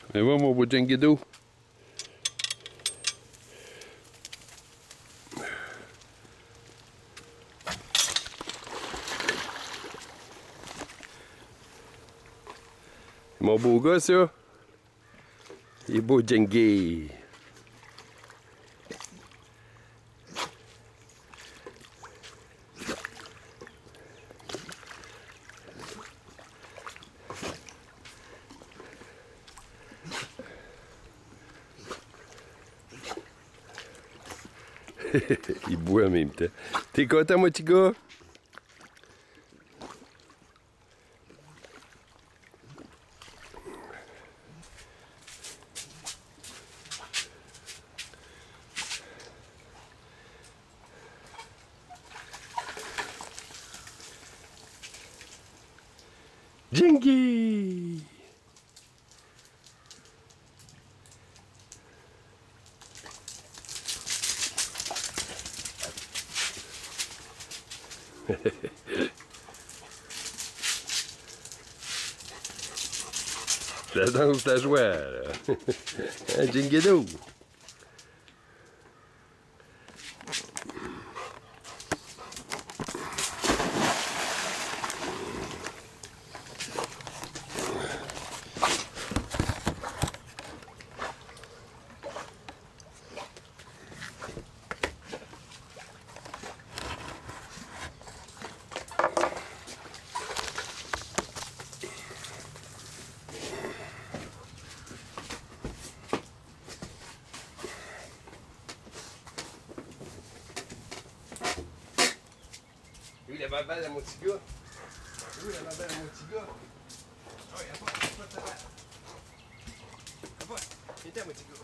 Mais va mon beau Jengido. Mon beau gars, ça. Il est beau Jengi. Il boit en même temps. T'es content, mon petit gars? Jengi! La danse de la joie, là. Hein, Jengido? Oui, la babelle à mon petit gars. Oui, la babelle à mon petit gars. Oh, y'a pas de tabac. Y'a pas. Viens-t'en, mon petit gars.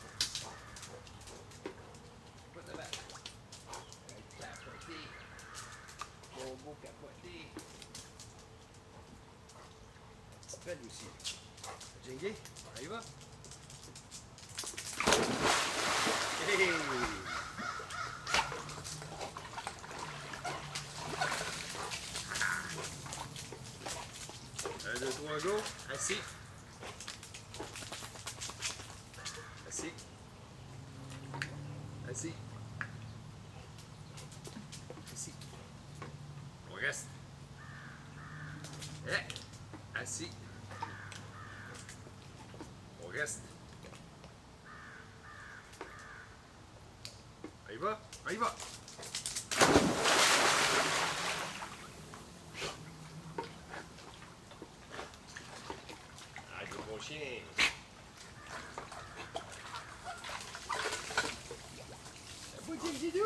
Pas de tabac. Capoté. Mon beau capoté. Petite belle aussi. Jengi, on y va? Hey! 1, 2, 3, go. Assis. Assis. Assis. Assis. On reste. Assis. On reste. On y va? On y va! Ah, le bon chien! La beau Jengido!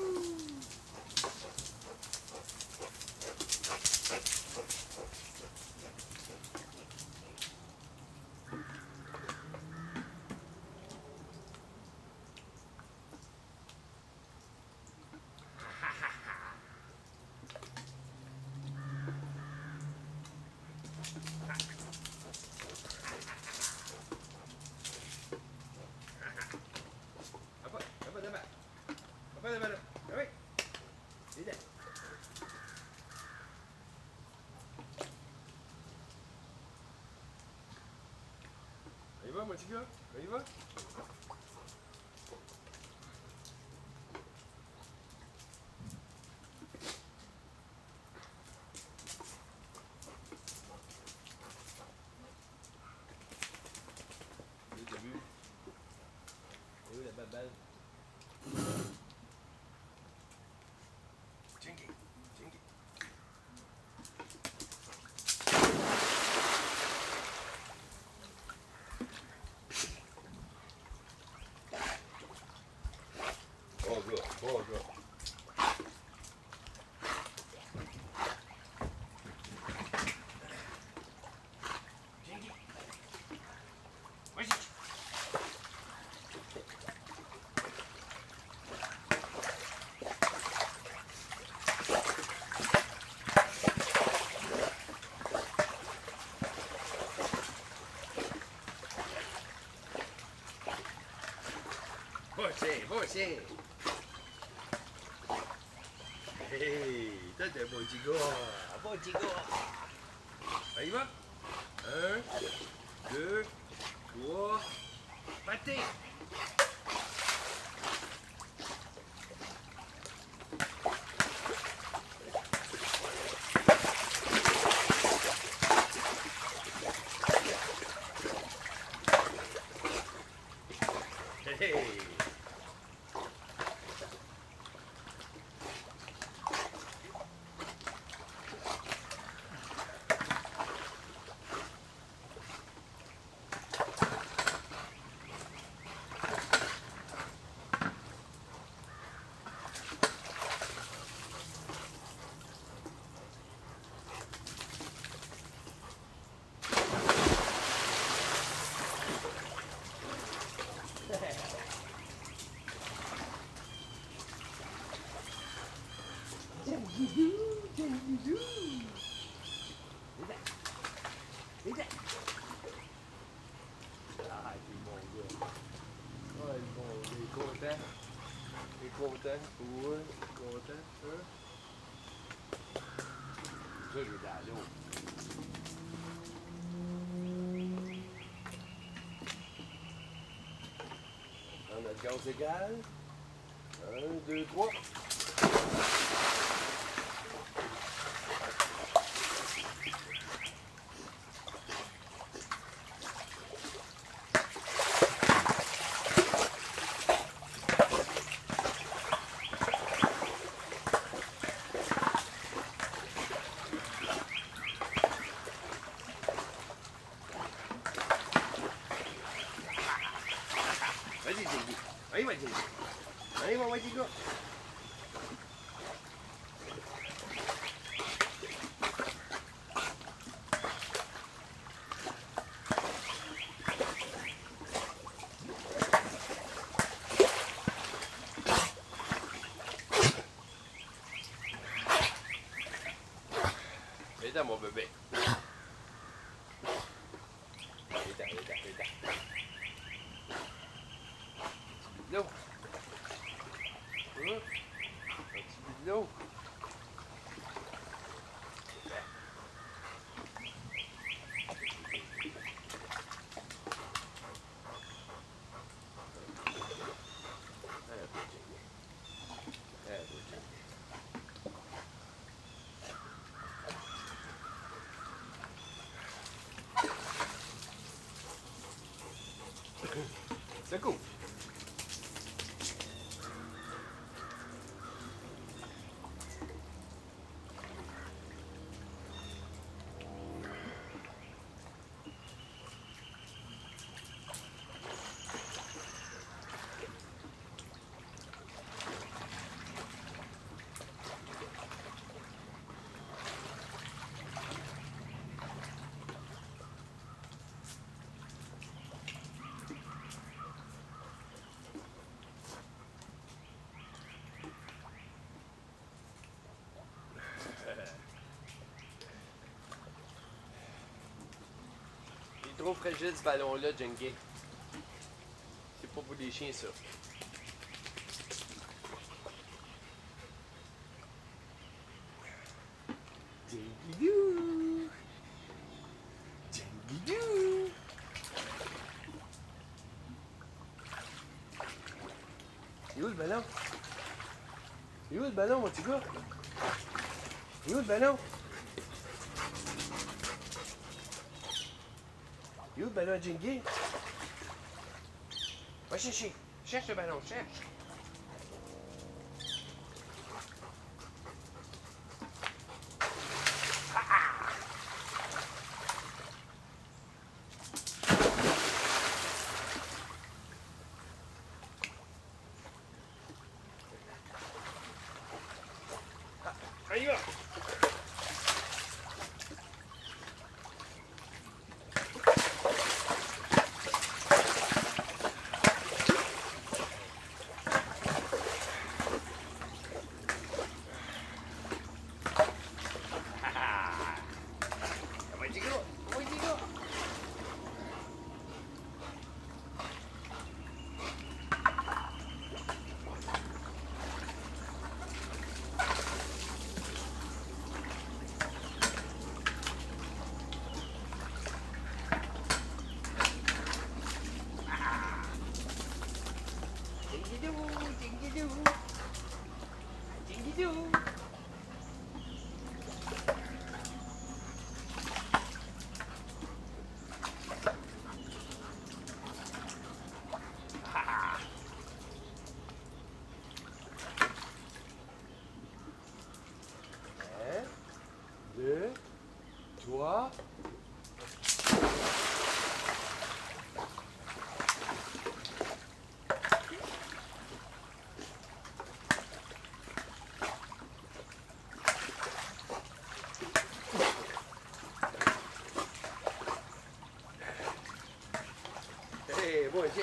Apa? Oui. Viens. On y va, mon petit gars? On y va? T'as vu? Et où la babelle? Jengi, Jengi. Bon gars, bon gars. Jengi. Vas-y. Você. Hey, toi t'es un bon petit gars. Bon petit gars. On y va? 1, 2, 3, pâté. Hey! Ah, il est bon gars. Ah, il est bon, il est content. Il est content. Ouais, il est content. Hein? Ça, je veux dans l'eau. On prend notre gaz égal. 1, 2, 3. Vas-y, Jenny. Allez, va, Jenny. Allez, va, vas-y, go. Viens, mon bébé. Viens, viens. Bidon. Un petit bidon. C'est cool. Il est trop fragile ce ballon-là, Jengy. C'est pas pour des chiens, ça. Jengy-doo! Jengy-doo! Il est où le ballon? Il est où le ballon, mon petit gars? Il est où le ballon? Il est où le ballon à Jengy? Va chercher. Cherche le ballon, cherche. Allez, va! Allez, bon, tiens.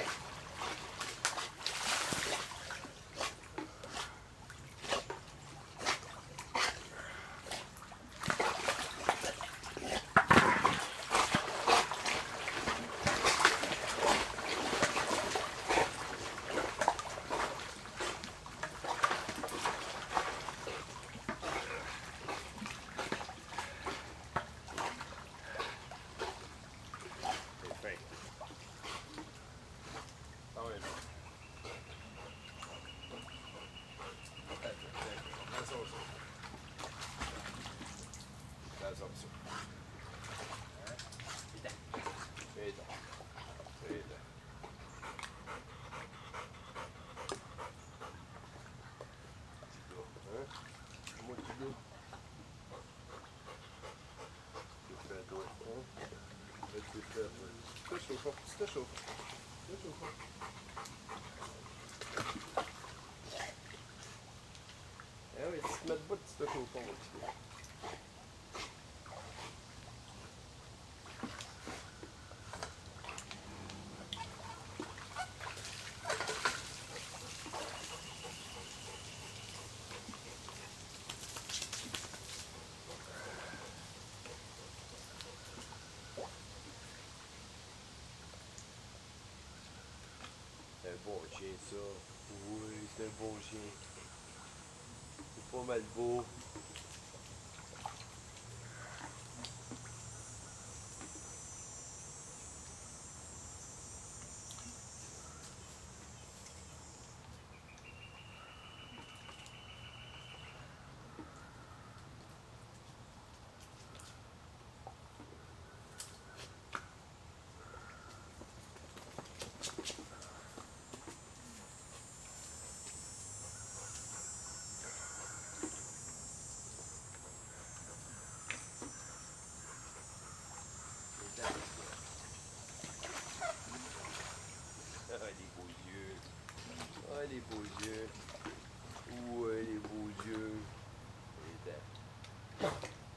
Te chauffe. Ah oui, si tu mets debout, tu te chauffes, mon petit gars. C'est un bon chien, ça. Oui, c'est un bon chien. C'est pas mal beau. Ah, les beaux yeux. Ah, les beaux yeux. Ouais, les beaux yeux. Les dents.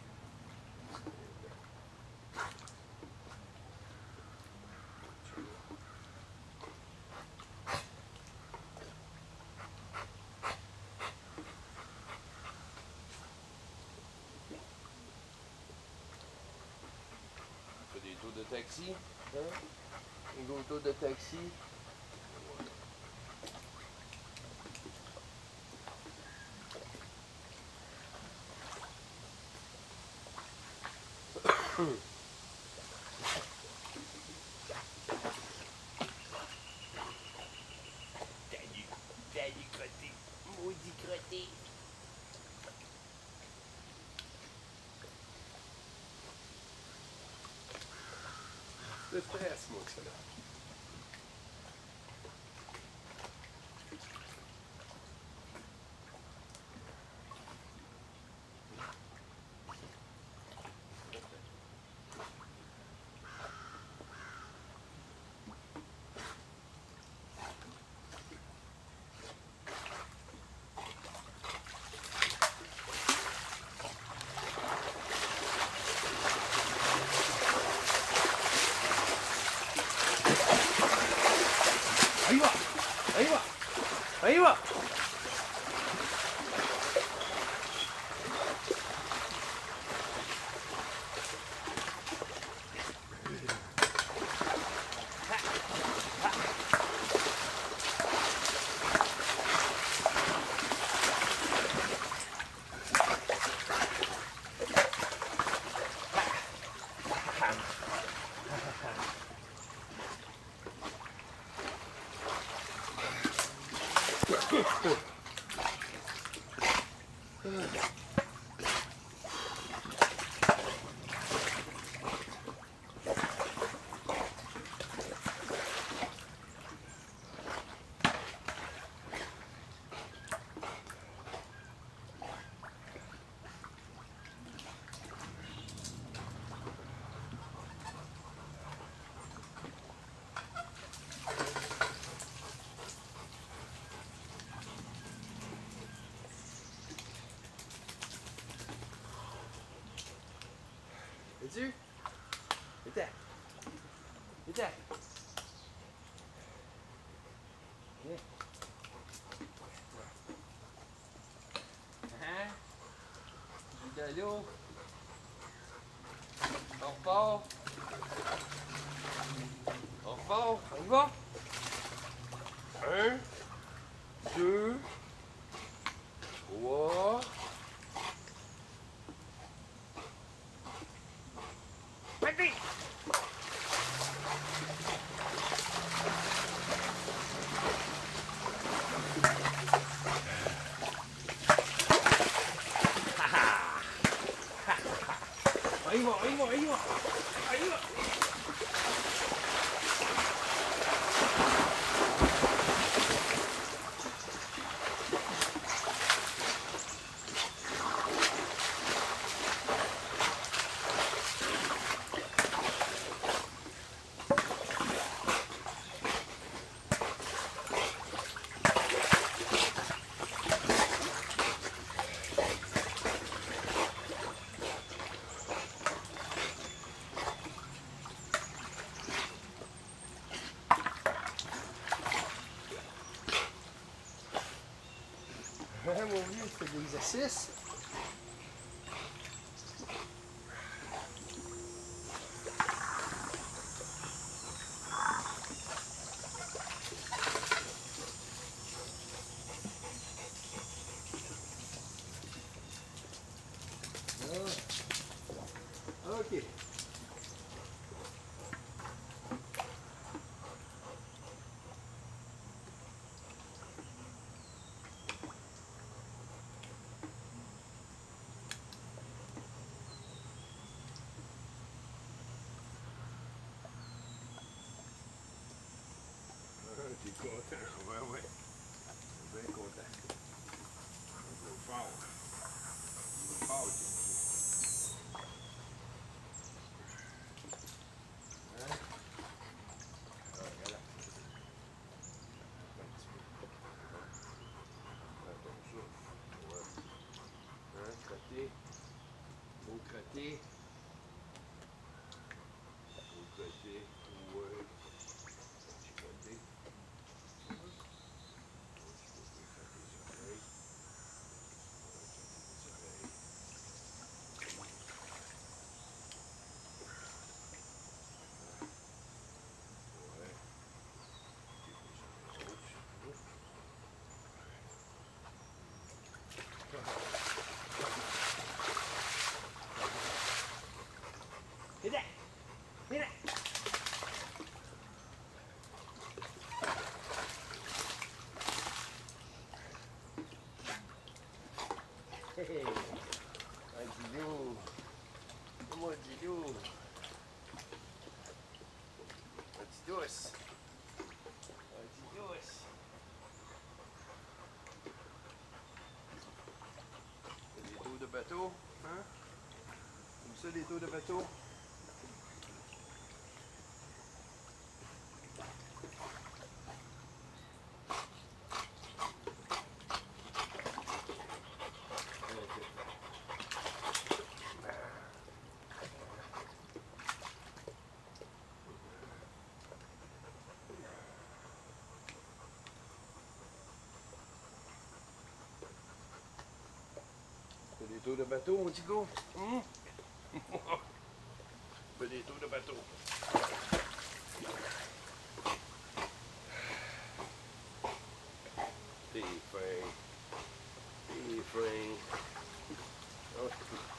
Tu fais des tours de taxi? Hein? Un gros tour de taxi? Salut, crotté. Maudit crotté. Le stress, moi, ça là. Ahí va, ahí va, ahí va. Es-tu? Viens-t'en. Viens-t'en. Hein? Gigalo. On repart. On repart. On y va? 1, 2, 3. Parti! On y va, on y va, on y va! On y va! Ouais, mon vieux, je fais de l'exercice. Ah, ok. T'es content, ouais, ouais. Bien content. Fort. Fort, hein? Ah, regarde. Un petit peu. Prends ton souffle. Ouais. Hein, crotter. Beau crotter. Beau crotter. Ouais. Petit crotter. Viens là! Viens là! Hé hé! Un Gilou! Comment Gilou? Un petit douce! Un petit douce! Des tours de bateau, hein? Comme ça, des tours de bateau? Des tours de bateau, mon petit gars? Fais des tours de bateau. T'es fin. T'es fin. Oh.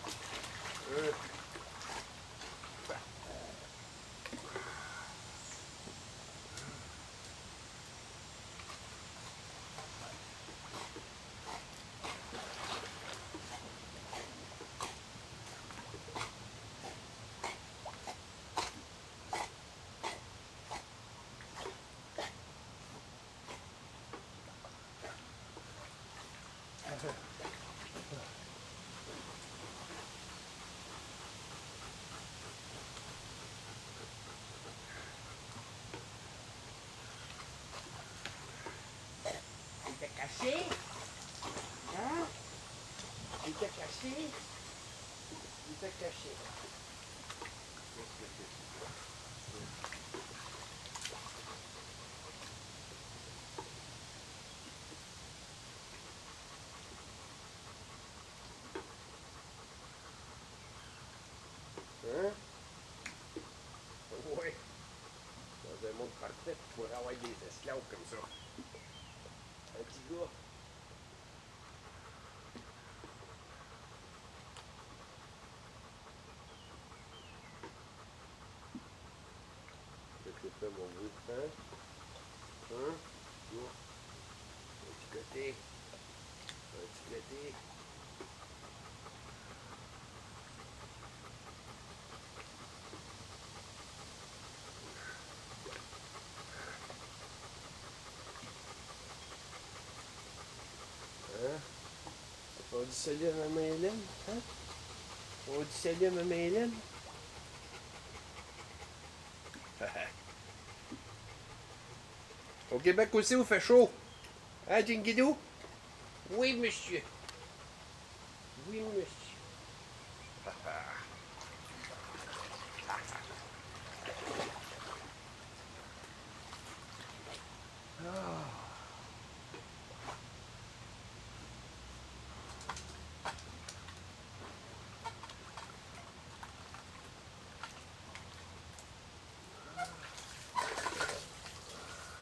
Il t'a caché? Hein? Il t'a caché? Il t'a caché. Fait pour avoir des esclaves comme ça. Un petit gars. Qu'est-ce que c'est mon vieux? Hein? Hein? Bon. Un petit côté. Un petit côté. Hein? On dit salut à maman Hélène? Hein? On dit salut à maman Hélène? Au Québec aussi, il fait chaud. Hein, Jinguidou? Oui, monsieur. Oui, monsieur. Ah.